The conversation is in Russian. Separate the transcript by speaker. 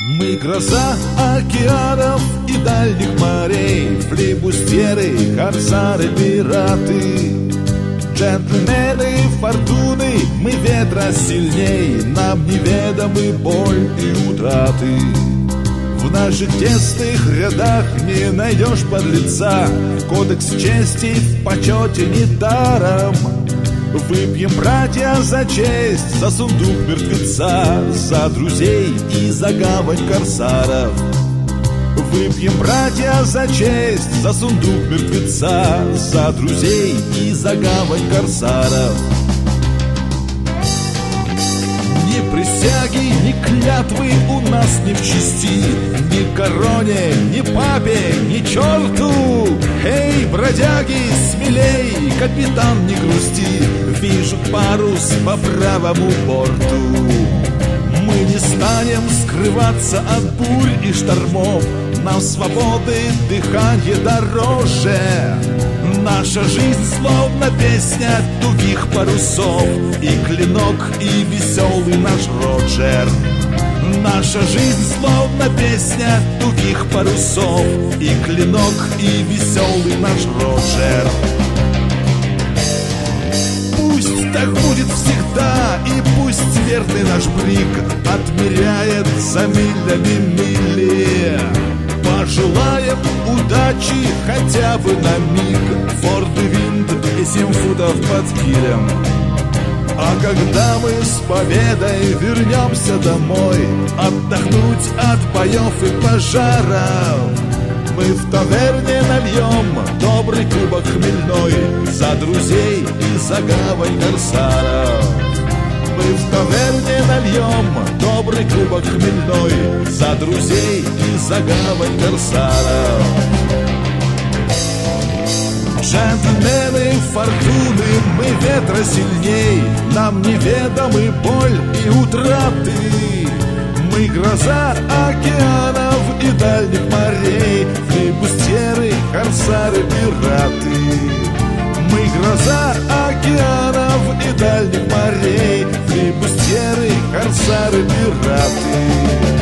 Speaker 1: Мы гроза океанов и дальних морей, флибустеры, корсары, пираты, джентльмены фортуны, мы ветра сильней, нам неведомы боль и утраты. В наших тесных рядах не найдешь подлеца, кодекс чести в почете недаром. Выпьем, братья, за честь, за сундук мертвеца, за друзей и за гавань корсаров. Выпьем, братья, за честь, за сундук мертвеца, за друзей и за гавань корсаров. Ни присяги, ни клятвы у нас не в чести, ни короне, ни папе, ни черту. Эй, бродяги, смелей, капитан, не грусти, вижу парус по правому борту. Мы не станем скрываться от бурь и штормов, нам свободы дыхание дороже. Наша жизнь словно песня тугих парусов, и клинок, и веселый наш Роджер. Наша жизнь словно песня тугих парусов, и клинок, и веселый наш Роджер. Пусть так будет всегда, и пусть верный наш брик отмеряет за милями мили. Пожелаем удачи хотя бы на миг, форт и винт и 7 футов под килем. А когда мы с победой вернемся домой, отдохнуть от боев и пожаров, мы в таверне нальем добрый кубок хмельной за друзей и за гавань корсаров. Мы в таверне нальем добрый кубок хмельной за друзей и за гавань корсаров. Джентльмены фортуны, мы ветра сильней, нам неведомы боль и утраты. Мы гроза океанов и дальних морей, флибустеры, корсары, пираты. Мы гроза океанов и дальних морей, флибустеры, корсары, пираты.